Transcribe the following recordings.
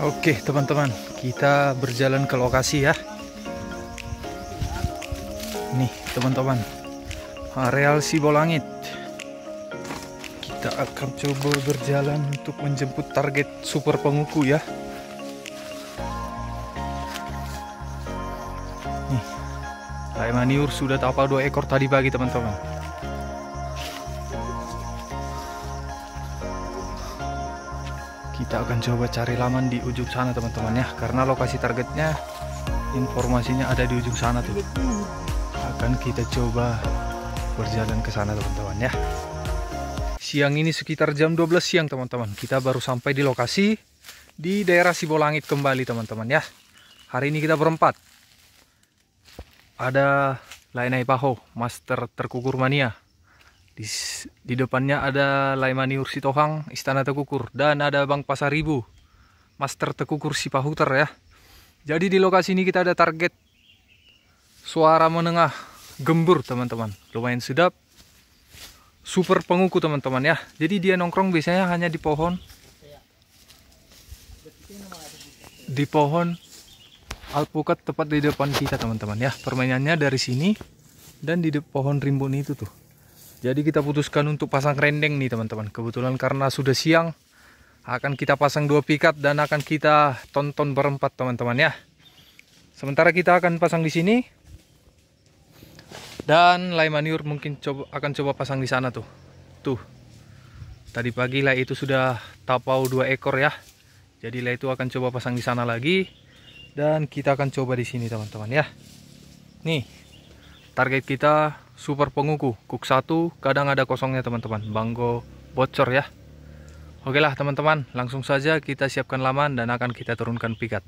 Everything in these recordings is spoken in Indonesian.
Oke teman-teman, kita berjalan ke lokasi ya. Nih teman-teman, areal Sibolangit. Kita akan coba berjalan untuk menjemput target super penguku ya. Nih, Laimaniur sudah tapal 2 ekor tadi pagi teman-teman. Kita akan coba cari laman di ujung sana teman-teman ya, karena lokasi targetnya informasinya ada di ujung sana tuh. Akan kita coba berjalan ke sana teman-teman ya. Siang ini sekitar jam 12 siang teman-teman, kita baru sampai di lokasi di daerah Sibolangit kembali teman-teman ya. Hari ini kita berempat. Ada Lainai Paho, Master Terkukur Mania. Di depannya ada Laimaniur Sitohang, Istana Tekukur, dan ada Bang Pasaribu, Master Tekukur Sipahuter ya. Jadi di lokasi ini kita ada target suara menengah gembur teman-teman, lumayan sedap, super penguku teman-teman ya. Jadi dia nongkrong biasanya hanya di pohon alpukat tepat di depan kita teman-teman ya. Permainannya dari sini dan di pohon rimbun itu tuh. Jadi kita putuskan untuk pasang rendeng nih teman-teman. Kebetulan karena sudah siang, akan kita pasang 2 pikat dan akan kita tonton berempat teman-teman ya. Sementara kita akan pasang di sini, dan Laimaniur mungkin akan coba pasang di sana tuh. Tuh, tadi pagi lah itu sudah tapau 2 ekor ya. Jadi lah itu akan coba pasang di sana lagi, dan kita akan coba di sini teman-teman ya. Nih, target kita super penguku, kuk 1, kadang ada kosongnya teman-teman, banggo bocor ya. Oke lah teman-teman, langsung saja kita siapkan laman dan akan kita turunkan pikat.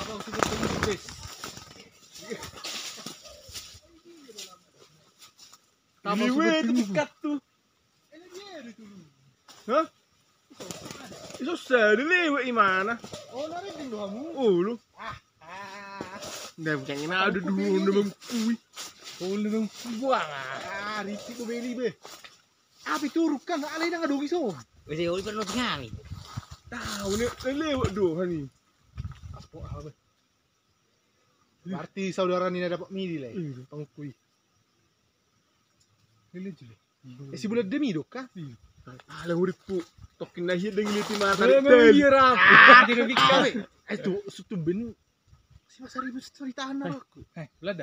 Liwe itu tikat tuh. Hah? Itu sedih liwe gimana? Oh, nariting doang kamu. Oh lu. Nggak bukan ada dulu namang kui. Oh, nung buang ah. Riti ko beli be. Api turuk kan, alay na nga dogi so. Wis uli pa no tingali. Tahu nih, liwe doh hani. Apo apa? Berarti saudara Nina dapat midi lah. Pangkui. Lili jule. Si bulat demi dok kah? Alah urip po. Tokin na hiya dengan liti mata. Mengira. Tidak bikin. Itu ben. Si masa ribut ceritahan aku. Belada.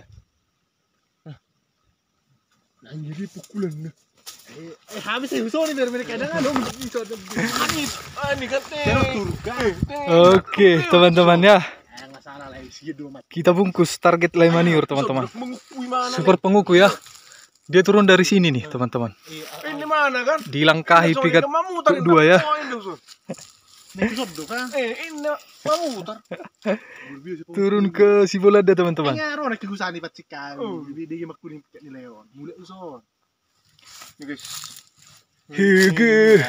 Nanggiri pukulan na. Habis saya usul nih biar mereka ada nggak dong. Ani kan teh. Terus turuk kan. Oke, teman-teman ya. Masalah lah sih dua mati. Kita bungkus target Lemaniur, teman-teman. Mengukui mana? Super penguku ya. Dia turun dari sini nih, teman-teman. Ini mana kan? Dilangkahi pikat dua ya. Episode dok kan. Ini mamutar. Turun ke Sibolada, teman-teman. Kaya ro nakikusani pat sikan. Bibigyan makunin pikat ni Leon. Muli uson. Nih guys. Hege.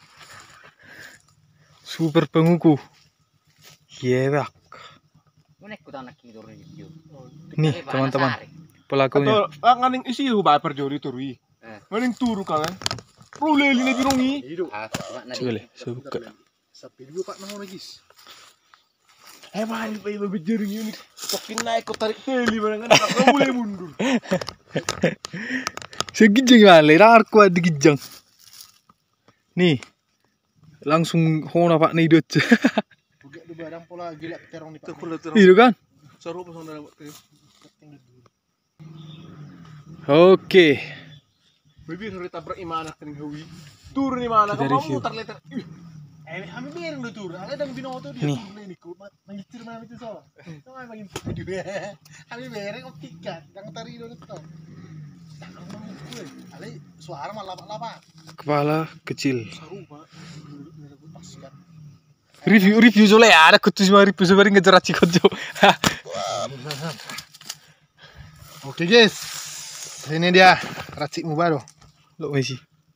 Super penguku. Yewak. Unek ko tanak kitor ni video. Nih, teman-teman. Pelakunya. Atau nganing isi ba perjori turui. Nganing turu kan. Ruleli na birungi. Coba le, saya buka. Sampai dua pak nang guys. Mali pa iba berjering ini. Tokin naik ko tarik teli barang kan. Aku mulai mundur. Segijang male, rar kuat digijang. Nih. Langsung hona pak nih dot. Buka di barang pola gila terong ni pak. Itu kan? Seru pasang dalam Oke. Bibir hari tabrak imana kening hawi. Turun imana Kita kamu review. mutar letter. kami biarin dulu tur. Ada dan binoto dia Nih. turun ini ku mengitir mana itu so. Itu mah makin kami biarin kok tikat. Yang tari dulu tuh. Jangan ngomong gue. Ale suara malah lapa-lapa. Kepala kecil. Seru pak. Pas kan. Review soalnya ya, ada kutu semua review sebenarnya ngejerat si kojo. Oke guys. Ini dia racikmu baru. Lo Messi.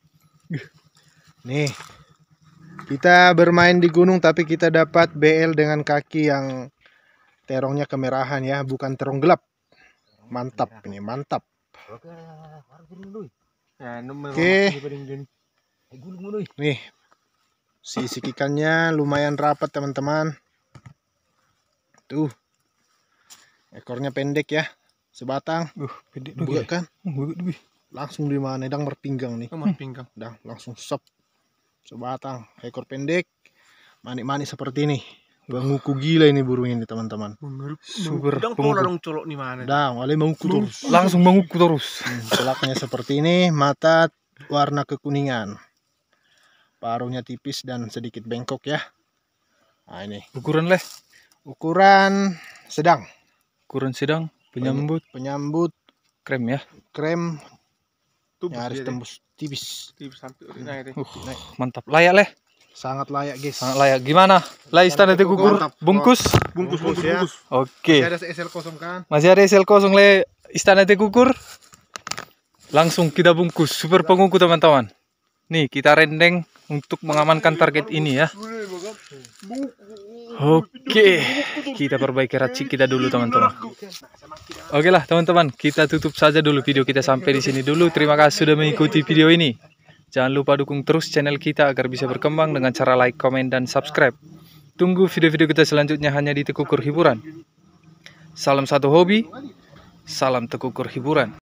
Nih. Kita bermain di gunung tapi kita dapat BL dengan kaki yang terongnya kemerahan ya, bukan terong gelap. Mantap ini, mantap. Oke. Nih. Sisi ikannya lumayan rapat teman-teman. Tuh. Ekornya pendek ya. Sebatang. Pendek Buka kan? Duh. Langsung di mana? Dang berpinggang nih. Kamar pinggang. Dah langsung sop. Sebatang, ekor pendek, manik-manik seperti ini. Menguku gila ini burung ini teman-teman. Super Dang penguku. pola dong colok ni mana. Dah, wale menguku terus. Langsung menguku terus. Celaknya seperti ini, mata warna kekuningan. Paruhnya tipis dan sedikit bengkok ya. Nah ini, Ukuran leh. ukuran sedang. Ukuran sedang, penyambut, Penyambut krem ya. krem Tuh nyaris tembus tipis. Tipis sampai nah itu. Mantap. Layak leh. Sangat layak guys. Sangat layak. Gimana? Lah istana teh kukur Mantap. bungkus. Bungkus ya. Oke. Masih ada SL kosong kan? Masih ada sel kosong le istana teh kukur. Langsung kita bungkus. Super penguku teman-teman. Nih kita rendeng untuk mengamankan target ini ya. Oke. Kita perbaiki racik kita dulu teman-teman. Oke lah teman-teman, kita tutup saja dulu video kita sampai di sini dulu. Terima kasih sudah mengikuti video ini. Jangan lupa dukung terus channel kita agar bisa berkembang dengan cara like, komen, dan subscribe. Tunggu video-video kita selanjutnya hanya di Tekukur Hiburan. Salam satu hobi, salam Tekukur Hiburan.